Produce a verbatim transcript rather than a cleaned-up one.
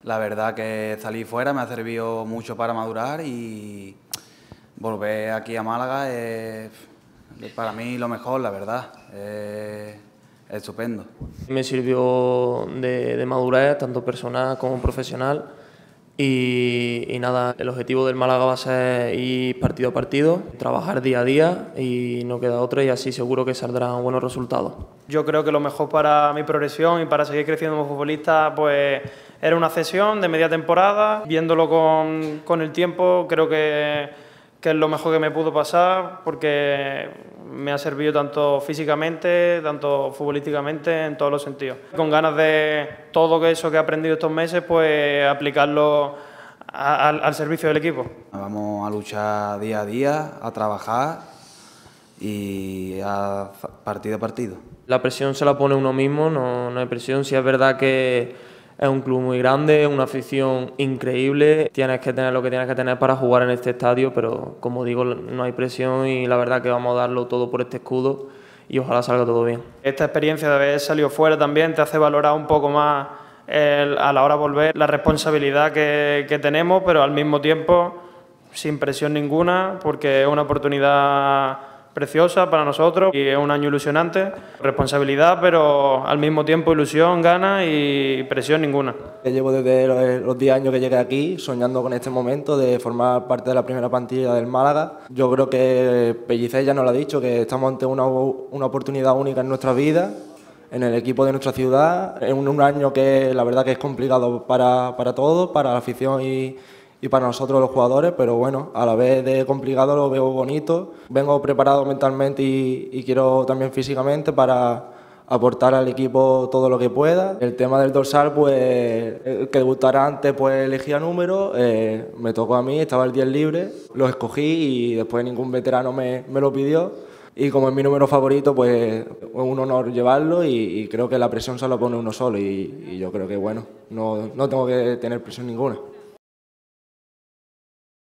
La verdad que salir fuera me ha servido mucho para madurar y volver aquí a Málaga es para mí lo mejor, la verdad. Es estupendo. Me sirvió de, de madurez, tanto personal como profesional. Y, y nada, el objetivo del Málaga va a ser ir partido a partido, trabajar día a día y no queda otra, y así seguro que saldrán buenos resultados. Yo creo que lo mejor para mi progresión y para seguir creciendo como futbolista pues era una cesión de media temporada. Viéndolo con, con el tiempo creo que, que es lo mejor que me pudo pasar, porque me ha servido tanto físicamente, tanto futbolísticamente, en todos los sentidos. Con ganas de todo eso que he aprendido estos meses, pues aplicarlo a, a, al servicio del equipo. Vamos a luchar día a día, a trabajar y a partido a partido. La presión se la pone uno mismo, no, no hay presión. Sí es verdad que es un club muy grande, una afición increíble, tienes que tener lo que tienes que tener para jugar en este estadio, pero como digo, no hay presión y la verdad que vamos a darlo todo por este escudo y ojalá salga todo bien. Esta experiencia de haber salido fuera también te hace valorar un poco más el, a la hora de volver la responsabilidad que, que tenemos, pero al mismo tiempo sin presión ninguna, porque es una oportunidad preciosa para nosotros y es un año ilusionante. Responsabilidad, pero al mismo tiempo ilusión, ganas y presión ninguna. Llevo desde los diez años que llegué aquí soñando con este momento de formar parte de la primera plantilla del Málaga. Yo creo que Pellicer ya nos lo ha dicho, que estamos ante una, una oportunidad única en nuestra vida, en el equipo de nuestra ciudad, en un, un año que la verdad que es complicado para, para todos, para la afición y y para nosotros los jugadores, pero bueno, a la vez de complicado lo veo bonito. Vengo preparado mentalmente y, y quiero también físicamente para aportar al equipo todo lo que pueda. El tema del dorsal, pues el que debutara antes pues elegía número, eh, me tocó a mí, estaba el diez libre, lo escogí y después ningún veterano me, me lo pidió. Y como es mi número favorito, pues es un honor llevarlo y, y creo que la presión se la pone uno solo y, y yo creo que bueno, no, no tengo que tener presión ninguna.